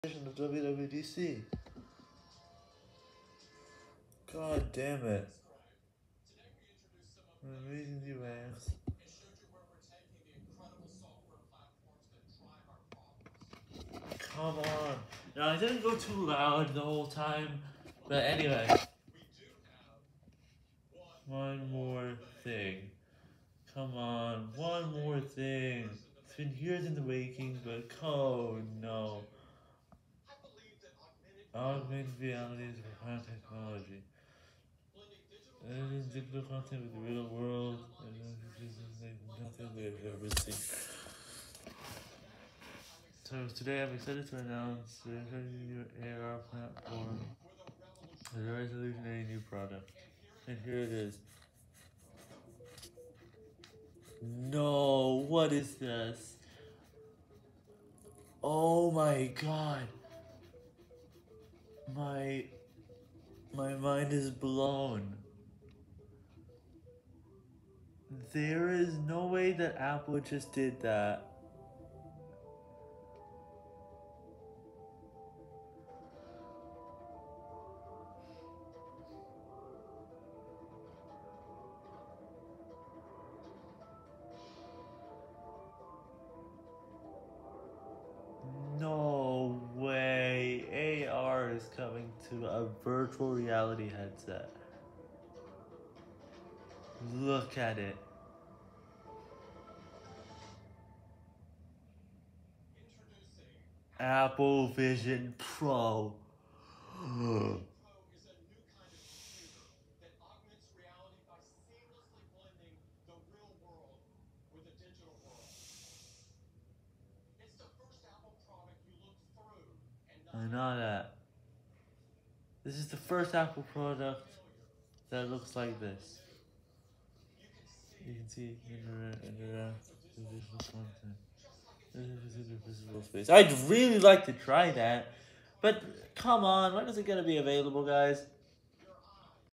of WWDC. God damn it. I'm reading the ranks. Come on. No, I didn't go too loud the whole time. But anyway. One more thing. Come on, one more thing. It's been years in the making, but oh no. Augmented reality is a profound technology. It is digital content with the real world, and this is like nothing we've ever seen. So today I'm excited to announce the new AR platform, a revolutionary new product. And here it is. No, what is this? Oh my god. My mind is blown. There is no way that Apple just did that. No way. AR is coming to a virtual reality headset. Look at it. Apple Vision Pro. I know that. This is the first Apple product that looks like this. You can see visual content. This is the visible space. I'd really like to try that, but come on, when is it gonna be available, guys?